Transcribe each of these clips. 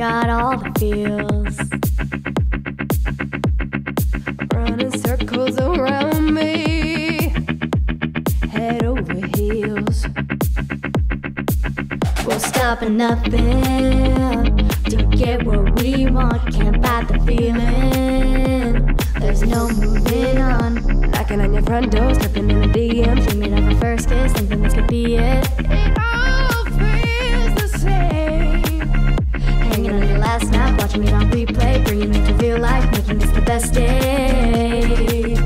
got all the feels. Running circles around me, head over heels. We'll stop at nothing to get what we want. Can't fight the feeling. There's no moving on. Knocking on your front door, slipping in a DM, dreaming of a first kiss, thinking this could be it. It all feels the same. Hanging on your last nap, watching it on replay, bringing it to real life, making this the best day.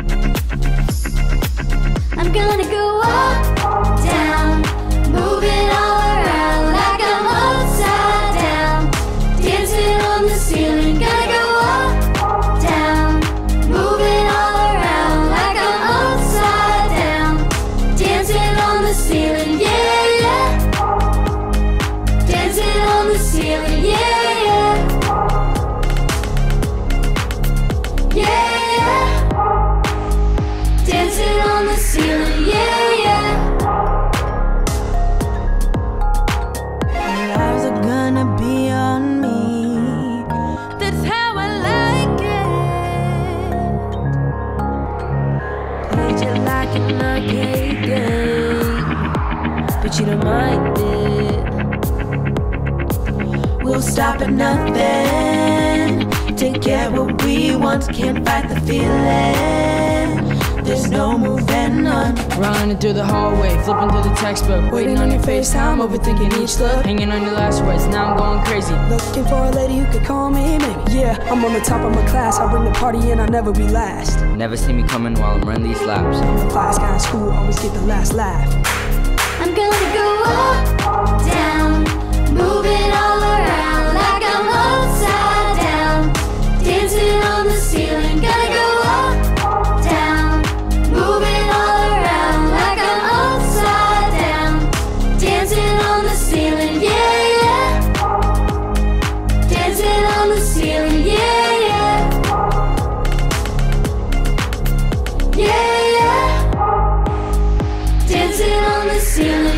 I'm gonna go up, down, moving all around like I'm upside down, dancing on the ceiling. Gonna go up, down, moving all around like I'm upside down, dancing on the ceiling. Yeah, yeah, dancing on the ceiling. Yeah, yeah, yeah, yeah, dancing on the ceiling. Yeah, yeah. Eyes are gonna be on me. That's how I like it. Played you like an arcade game, but you don't mind it. We'll stop at nothing to get what we want. Can't fight the feeling. There's no moving on. Running through the hallway, flipping through the textbook, Waiting on your FaceTime, overthinking each look. hanging on your last words. Now I'm going crazy. Looking for a lady who could call me, maybe. Yeah, I'm on the top of my class. I bring the party and I'll never be last. Never see me coming while I'm running these laps. I'm the class guy in school, always get the last laugh. I'm gonna go up, down, moving all around like I'm upside down, dancing on the ceiling. Gonna go up, down, moving all around like I'm upside down, dancing on the ceiling. Yeah, yeah, dancing on the ceiling. Yeah, yeah, yeah, yeah, dancing on the ceiling.